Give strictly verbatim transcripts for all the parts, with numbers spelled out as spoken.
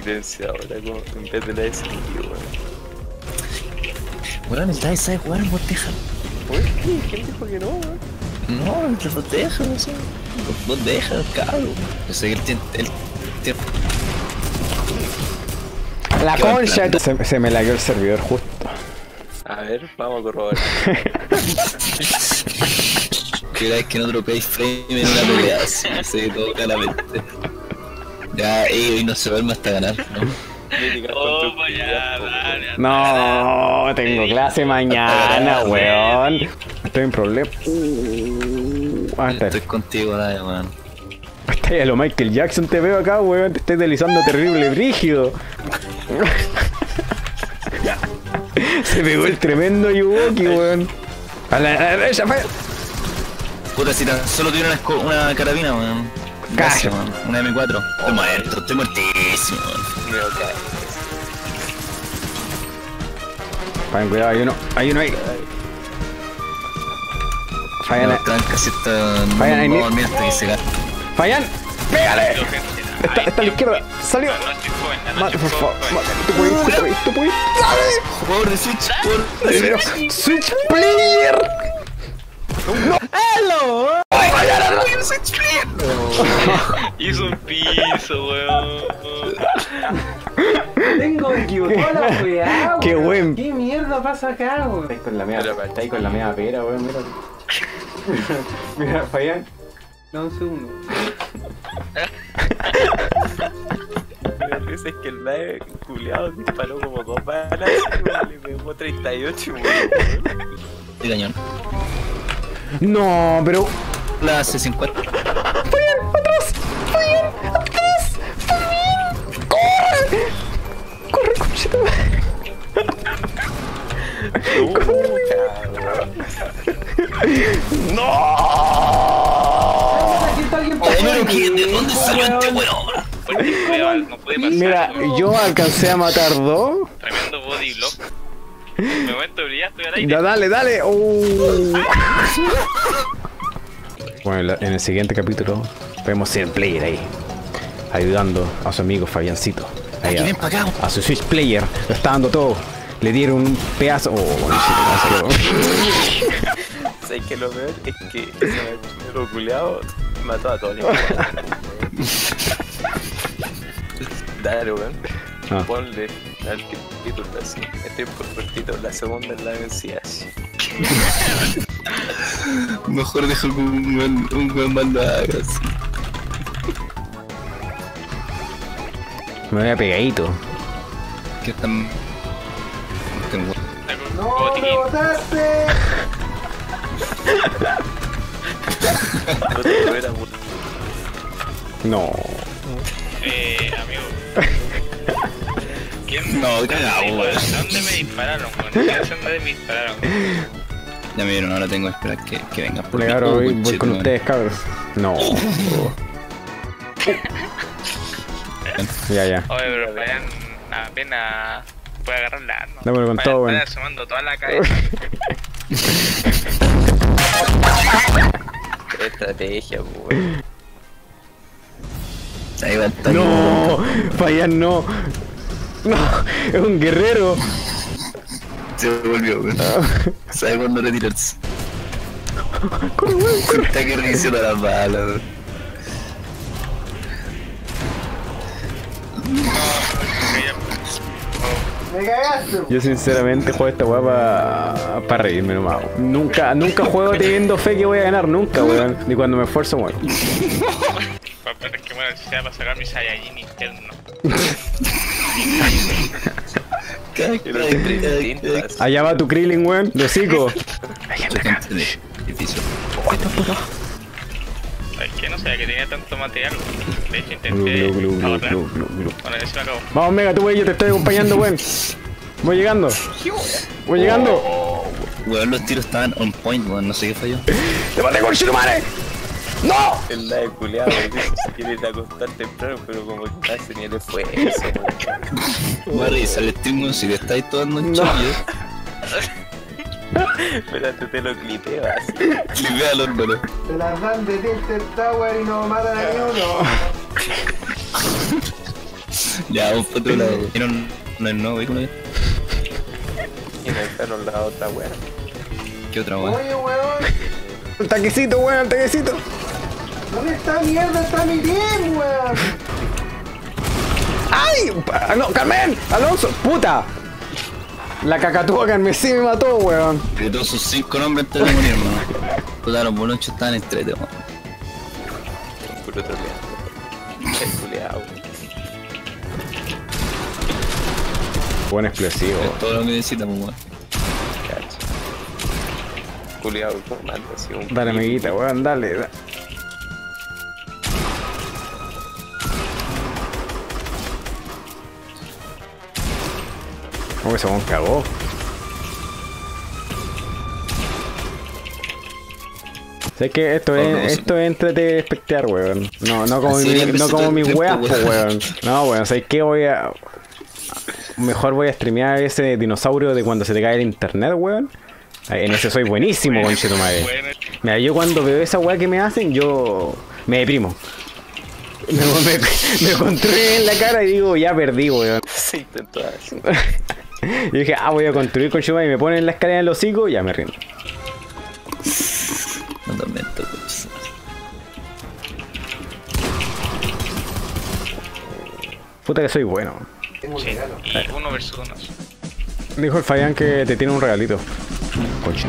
silenciadora como en vez de la S M G, weón. Weón, el Dai sabe jugar, vos déjalo. Uy, ¿quién dijo que no, weón? No, vos déjalo, no sé. Vos déjalo, cabrón. Yo sé que él tiene... Él tiene... La concha, se, se me lagueó el servidor justo. A ver, vamos a corroborar. Que era que no dropeáis frame en una pelea, así, se todo claramente. Ya, eh, y no se duerme hasta ganar, ¿no? Oh, ya, dale. No, tengo clase mañana, weón. Estoy en problema. Uh, ah, está. Estoy contigo, dale, weón. Está a lo Michael Jackson te veo acá, weón. Te estoy deslizando terrible, brígido. Se pegó el tremendo Yuwoki, weón. A la derecha, fue. Puta, si tan solo tuviera una, esco- una carabina, weón. Gracias, weón. Una M cuatro. Estoy muerto, estoy muertísimo, weón. Me cae. Vayan, cuidado, hay uno, hay uno ahí. Fallan, No, tranca, si está... Vayan ahí, no, ni- no, mira, hasta que se gana. fallan. ¡Pégale! Está, está a la izquierda. ¡Salió! No estoy joven, no Mate, estoy por favor. joven. Mate, tú puedes, tú puedes, tú puedes. ¡Dale! Jugador de Switch, jugador de Pero, Switch. ¡Switch player! ¡No! ¡Hello! Hizo un piso, weón. Tengo equivocado la weá, Qué weón. buen- ¿Qué mierda pasa acá, weón? Estáis con la media, estáis con la media pera, weón, mira. Mira, fallan. No, un segundo. La risa es que el live culiado disparó como dos balas y le pegó treinta y ocho, weón. De cañón. No, pero... La C cincuenta. ¡Fallan! ¡Atrás! ¡Fallan! ¡Atrás! ¡Fallan! ¡Corre! ¡Corre, conchito! ¡No! Aquí está alguien Oh, pero ¿qué? ¿De dónde salió este weón? Porque weón, no puede pasar. Mira, weón. yo alcancé a matar dos. Tremendo body block. Me momento de brillar, estoy al aire. Ya, dale, dale. Uh. Bueno, en la- en el siguiente capítulo vemos ser player ahí, ayudando a su amigo Fabiancito. Ahí Aquí, ven a, pa' acá. a su Switch player, lo está dando todo. Le dieron un pedazo. Oh, bueno, sí, ¿Sabes que lo peor? Es que ese machero culiado mató a todos. Dale, weón. Ah. Ponle al título así. Estoy por cortito. La segunda es la vencida así. Mejor dejo que un buen, un buen mando hagas. me voy a pegadito. Que están... Que el weón- ¡No, me botaste! No te lo era, weón. No. Eh, amigo. ¿Quién? No, cagado, ¿Dónde, weón. ¿Dónde me dispararon, weón? ¿Qué hacen de me dispararon? Ya me vieron, ahora tengo que esperar que, que vengan por Le mí. agarro, Oh, voy, voy conchetumare. con ustedes, cabros. No. Oh. Ya, ya. Oye, pero vayan apenas puede agarrarla, ¿no? Dámelo con Vayan- todo, vayan weón. asomando toda la cabeza. Estrategia, weón. Ahí va el tanque. No, fallar no. No, es un guerrero. Se volvió, weón. ¿Sabe cuándo retirarse? Corre, weón, corre. Está que reacciona las balas, weón. ¡Me cagaste! Yo sinceramente juego esta weá para pa reírme nomás. Nunca, nunca juego teniendo fe que voy a ganar, nunca, weón. Ni cuando me esfuerzo muero. Para esperar que muera si sea para sacar mi Saiyajin interno. Pero es distintas. Allá va tu Krillin, weón. De hocico. Gente de edificio. Es que no sabía que tenía tanto material. De hecho, Glu, intenté glu, glu, glu, ahorrar. glu, glu, glu. Bueno, eso me acabó. Vamos, Mega, tú, wey, yo te estoy acompañando, weón. Voy llegando. Voy llegando. Weón, los tiros estaban on point, weón. No sé qué falló. ¡Te maté con Shinomare! ¡No! El live culiado, se quiere ir a acostar temprano, pero como que no hace ni el esfuerzo, weón. Voy a revisar el stream, weón. Si te estáis tomando un No. chollo, Espérate, te lo clipeo así. clipéalo, hermano. Se las dan de Tilted Tower y no matan a ni uno. Ya, vamos para otro lado. Era un, no es nuevo vehículo. Y en el perro la otra weá. ¿Qué otra weá? Oye, weón. El taquecito, weón, el taquecito. ¿Dónde está mierda? Está mi bien, weón. ¡Ay! Pa- No, Carmen, Alonso, puta. La cacatúa Carmesí me mató, weón. De todos sus cinco nombres antes de morir, hermano. Puta, los bolonchos estaban entrete, weón. Puro troleando. El culiao. Buen explosivo. Es todo lo que necesitamos, weón. Cacho. Culiao, comando así un. Dale, amiguita, weón, dale. da- ¿Cómo ese weón cagó? Sé que esto Oh, no, es, sí. esto es entrete espectear, weón. No, no como, Así mi, siempre no se como todo el mis tiempo, weas, po, weón. weón. No, weón, ¿sabes qué? Voy a... Mejor voy a streamear ese dinosaurio de cuando se te cae el internet, weón. En ese soy buenísimo, conchetumadre. Bueno, Mira, yo cuando veo esa weá que me hacen, yo me deprimo. Me, me, me construyen en la cara y digo, ya perdí, weón. Se intentó así. Y dije, ah, voy a construir con Shuma y me ponen la escalera en el hocico, ya me rindo. No te invento, pues. Puta que soy bueno. sí. Y uno versus uno. Dijo el Fabián que te tiene un regalito. Concha.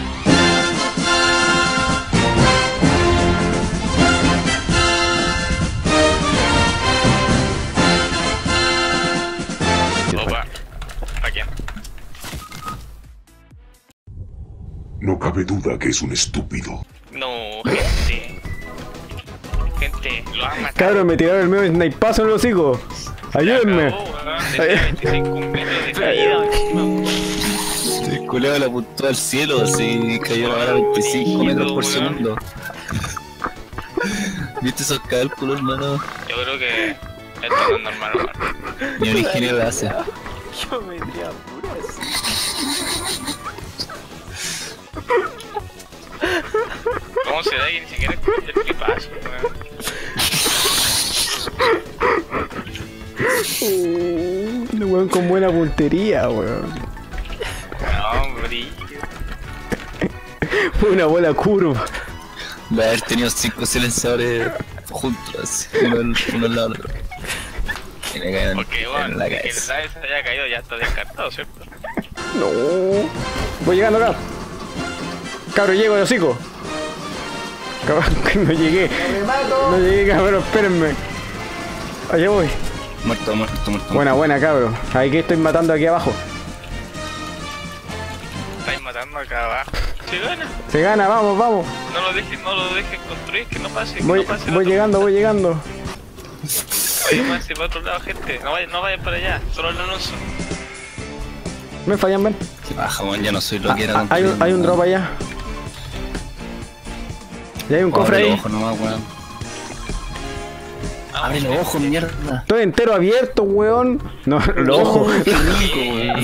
Opa. ¿A quién? No cabe duda que es un estúpido. No, gente. Gente, lo han matado. Cabrón, me tiraron el medio snipazo en el hocico. Ayúdenme. Acabó, weón. Tenía veinticinco metros de caída encima, weón. El culeo la apuntó al cielo, así cayó a veinticinco metros por segundo. ¿Viste esos cálculos, hermano? Yo creo que esto no es normal, weón. Ni un ingeniero lo hace. Yo me diría puras. ¿Cómo se da que ni siquiera escucha el clipazo, weón? Un weón con buena puntería, weón. No, hombre. Fue una bola curva. Va a haber tenido cinco silenciadores juntos, así, uno, al- uno al lado del otro. Y le caen Porque, en weón, la que el cabeza. Dave se haya caído ya está descartado, ¿cierto? No. Voy llegando acá. Cabro, llego de hocico. Cabrón, que no llegué. Me mato. No llegué, cabrón, espérenme. Allá voy. Muerto, muerto, muerto. Buena, buena, cabro. Ahí que estoy matando aquí abajo. Estáis matando acá abajo. Si gana, Se gana, vamos, vamos. no lo dejen, no lo dejen construir, que no pase, que Voy, no pase. voy llegando, voy llegando. Oye, pase para otro lado, gente. No vayan, no vayan para allá, solo el Alonso. Me fallan, ven. Que baja, weón, ya no soy lo que era. Ah, hay, un, hay un drop allá. Y hay un cofre Abre ahí. los ojos nomás, weón. Abre los ojos, mierda. Estoy entero abierto, weón. No, los ojos. Qué rico, weón.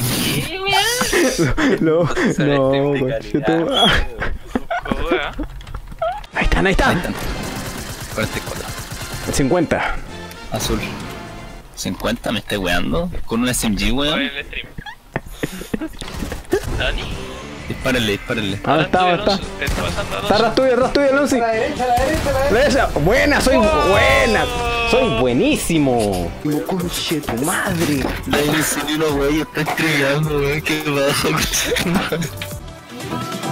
Los Son no, stream de conchetum- calidad, weón. Joder. Ahí están, ahí están. cuarenta y cuatro. cincuenta. Azul. cincuenta, me estoy weando. Con un S M G, Por weón. el stream. Dani. Dispárenle, dispárenle. ¿Dónde está? ¿Dónde está? Te está pasando Está Alonso. atrás tuyo, atrás tuyo, Alonso. A la derecha, a la derecha, a la derecha. Derecha. Buena, soy buena. Soy buenísimo. Conche tu madre. La insulina, weón, está estrellando, weón. Qué bajo.